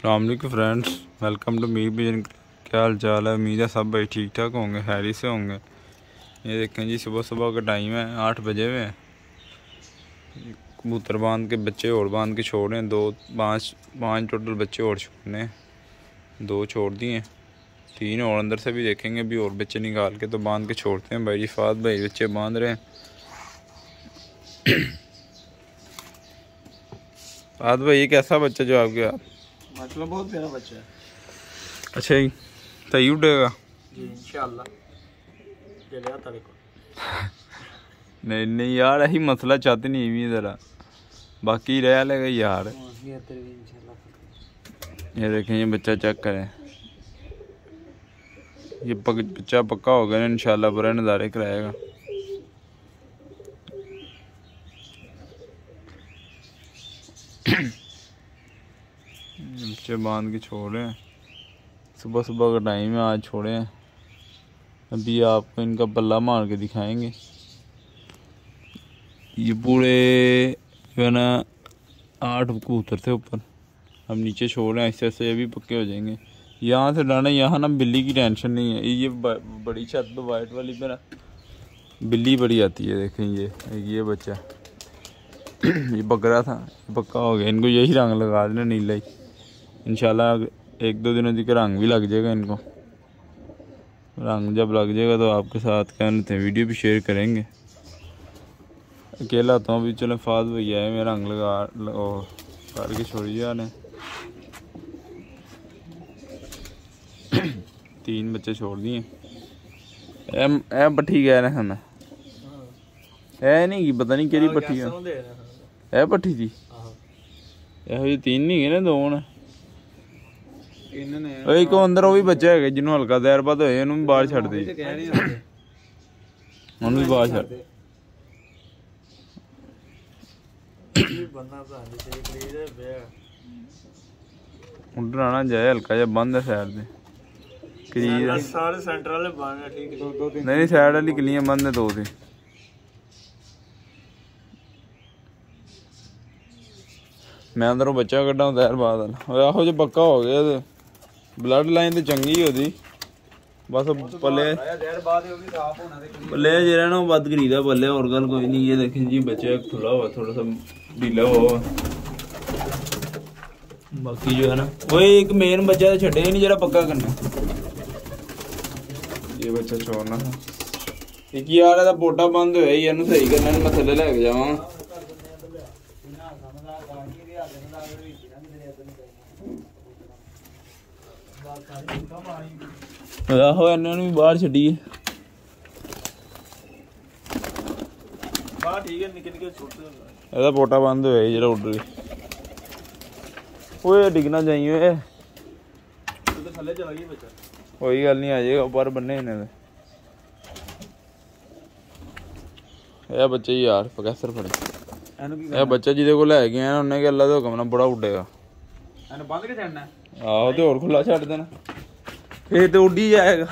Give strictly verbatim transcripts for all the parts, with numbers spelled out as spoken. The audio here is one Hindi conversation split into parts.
अस्सलामुअलैकुम friends, welcome to Mir vision. क्या हाल चाल है? उम्मीद है सब भाई ठीक ठाक होंगे, हैरी से होंगे। ये देखें जी, सुबह सुबह का टाइम है, आठ बजे हुए हैं। कबूतर बांध के बच्चे और बांध के छोड़ रहे हैं। दो पाँच पाँच टोटल बच्चे और छोड़ने हैं। दो छोड़ दिए, तीन और अंदर से भी देखेंगे, अभी और बच्चे निकाल के तो बांध के छोड़ते हैं। भाई जी फात भाई बच्चे बांध रहे हैं। फात भाई ये कैसा बच्चा जो आपके आप? मतलब बहुत प्यारा बच्चा है। अच्छा जी, तई उड़ेगा जी इंशाल्लाह। चलिए तारे को नहीं नहीं यार, यही मसला चाहते नहीं भी ज़रा, बाकी रह लेगा यार। ये देखें, ये बच्चा चेक करें, ये पक, बच्चा पक्का हो गया इंशाल्लाह, बड़े नज़ारे कराएगा। बच्चे बांध के छोड़ रहे हैं, सुबह सुबह का टाइम है, आज छोड़े हैं। अभी आपको इनका पल्ला मार के दिखाएंगे। ये पूरे जो है ना आठ कबूतर थे ऊपर, हम नीचे छोड़ रहे हैं। ऐसे ऐसे ये भी पक्के हो जाएंगे। यहाँ से डाना, यहाँ ना बिल्ली की टेंशन नहीं है। ये बड़ी छत पे वाइट वाली पे ना बिल्ली बड़ी आती है। देखें ये ये बच्चा ये बकरा था, पक्का हो गया। इनको यही रंग लगा देना, नीला ही। इंशाल्लाह एक दो दिनों तक रंग भी लग जाएगा इनको। रंग जब लग जाएगा तो आपके साथ क्या लेते हैं, वीडियो भी शेयर करेंगे। अकेला आता हूँ अभी, चलो फाद भैया है, मैं रंग लगा करके छोड़ी जा रहे। तीन बच्चे छोड़ दिए। ए पट्ठी कह रहे हैं मैं, है नहीं कि पता नहीं केड़ी पट्ठी है। ए पट्ठी थी ये तीन नहीं है, दो ने। एक अंदर वो भी बच्चा है जिन्होंने हल्का दैरबाद होए, उन्होंने भी बाहर छड़ दी, उन्होंने भी बाहर छड़। उधर आना जाए, हल्का जा बंद है साइड से कलीर, सारे सेंटर वाले बंद है। ठीक है, दो तीन नहीं साइड वाली कलियां बंद है, दो थी। मैं अंदरों बच्चा कड्डा दैरबाद आहो जो पक्का हो गया। ब्लड लाइन तो चंगी होती, बस पले पले जरा ना बद करीदा पले, और गल कोई नहीं। ये देखें जी, बच्चा खुला हुआ, थोड़ा सा ढीला हुआ। बाकी जो है ना वो एक मेन बच्चा तो छड़े नहीं जरा पक्का करना। ये बच्चा छोड़ना था एक यार, ਇਹਦਾ पोटा बंद होया ही, ਇਹਨੂੰ सही करना मैं थले लेके जावांगा। आहो इन्हों भी बाहर छड़िए, ਇਹਦਾ पोटा बंद होया ही जरा उड़ ओए डिगना जाइए। कोई गल नहीं, आ जाएगा ऊपर बन्ने इन्हें। यह बच्चे यार प्रोफेसर फड़े, यह बच्चा जिदे को लै गया उन्हें अल्लाह के हुक्म नाल बड़ा उड्डेगा। बंद के छड़ना आहो तो और खुला छड़ देना, फिर तो उड़ ही जाएगा।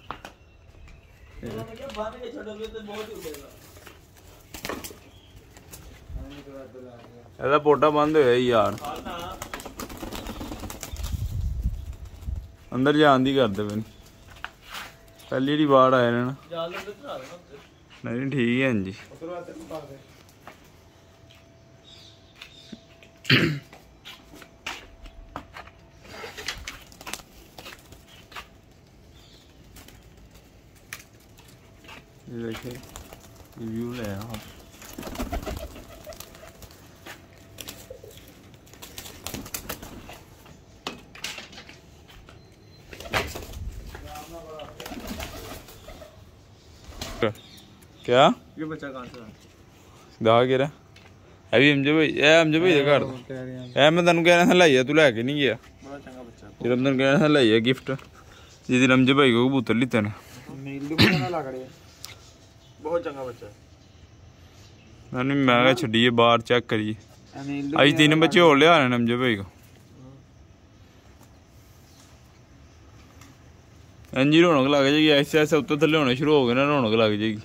ਇਹਦਾ पोटा बंद होया यार, अंदर जान दी करदे पे पहली जी बाढ़ आए ना। नहीं ठीक है जी। ये देखिए रिव्यू ले आप। क्या ये बच्चा कहां से दा के रहा अभी एमजे भाई, ए एमजे भाई दे घर ए मैं तन्नू कह रहा था लाइया, तू लेके नहीं गया। बड़ा चंगा बच्चा, जन्मदिन कह रहा था लाइया गिफ्ट, जिस दिन एमजे भाई को कबूतर लेते ना। नील दुकान लग रही है, बहुत चंगा बच्चा है। नहीं मैं कहा छड़िए बाहर चेक करिए। आज तीन बच्चे और ले आ रहे एमजे भाई को। इंजी रौनक लग जाएगी, ऐसे ऐसे उत्तर थले होने शुरू हो गए ना, रौनक लग जाएगी।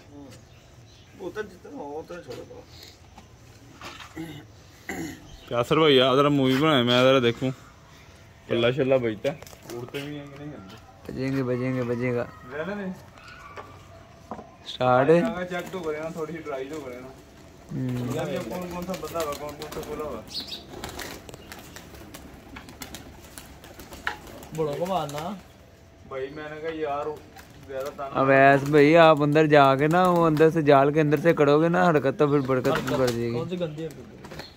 क्या सर भैया जरा मूवी बनाए, मैं जरा देखूं। पल्ला शल्ला बजता उड़ते भी हैं कि नहीं करते बजेंगे बजेंगे बजेगा रहने दे स्टार्ट चेक तो करे ना थोड़ी सी ट्राई तो करे ना यार ये कौन कौन सा बंदा होगा कौन कौन सा बोला होगा बड़ों को मारना भाई मैंने कहा यार ज्यादा ताना अवैस भाई आप अंदर जाके ना वो अंदर से जाल के अंदर से करोगे ना हरकत तो फिर बरकत बढ़ जाएगी कौन सी गंदी हरकत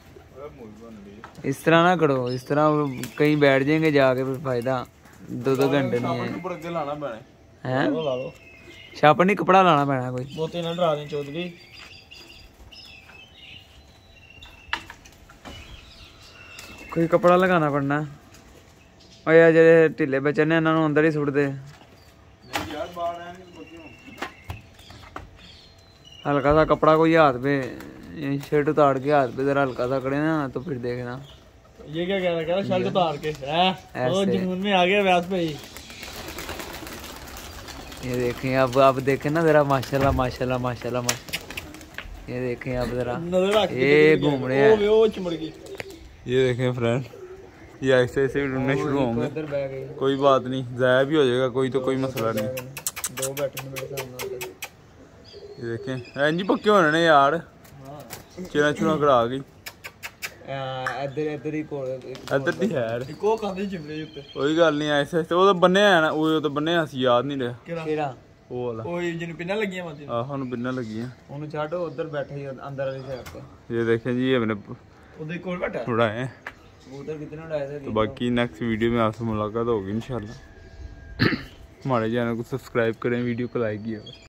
इस तरह ना करो इस तरह कहीं बैठ जाएंगे जाके फिर फायदा दो दो घंटे नहीं है ऊपर अगे लाना पैना हैं है ला लो छापड़ नहीं कपड़ा लाना पैना कोई मोती ना डरा दें चौधरी कोई कपड़ा लगाना पड़ना और यार जेडे ढिले बच्चे ने इन्हों अंदर ही सुट दे यार बाहर आए नहीं बच्चों हल्का सा कपड़ा कोई हाथ पे शर्ट उतार के हाथ पे जरा हल्का सा करे ना तो फिर देखना ये क्या कह रहा है शर्ट उतार के है वो ऐसे। जुनून में आ गया व्यास भाई ये देखें अब अब देखें ना जरा माशाल्लाह माशाल्लाह माशाल्लाह माशाल्लाह ये देखें अब जरा नजर रख ये घूम रहे हैं वो चिमड़ गई ये देखें फ्रेंड ये ऐसे ऐसे भी ढूंढने शुरू होंगे उधर बैठ गई कोई बात नहीं ज़ाया भी हो जाएगा कोई तो कोई मसला नहीं दो बैठे मेरे सामने उधर ये देखें इंज पक्के होने ने यार हां चिरा चुरा करा गई इधर इधर ही कोल इधर दी है यार को कांदे चिमड़े उत्ते कोई गल नहीं ऐसे ऐसे वो तो बन्ने है ना वो तो बन्ने सी याद नहीं रहा ਕਿਹੜਾ केड़ा वो वाला ਉਹ ਜਿਹਨੂੰ ਪਿੰਨਾਂ ਲੱਗੀਆਂ ਮਾਤੀ आह हम बिन्ना लगी हैं ਉਹਨੂੰ ਛੱਡ ਉਧਰ ਬੈਠਾ ਹੀ ਅੰਦਰ ਵਾਲੀ ਸਾਈਡ ਤੇ ये देखें जी ये मैंने ਉਹਦੇ ਕੋਲ ਬੈਠਾ थोड़ा है उधर कितने उड़ाए थे तो बाकी नेक्स्ट वीडियो में आपसे मुलाकात होगी इंशाल्लाह हमारे चैनल को सब्सक्राइब करें वीडियो को लाइक किया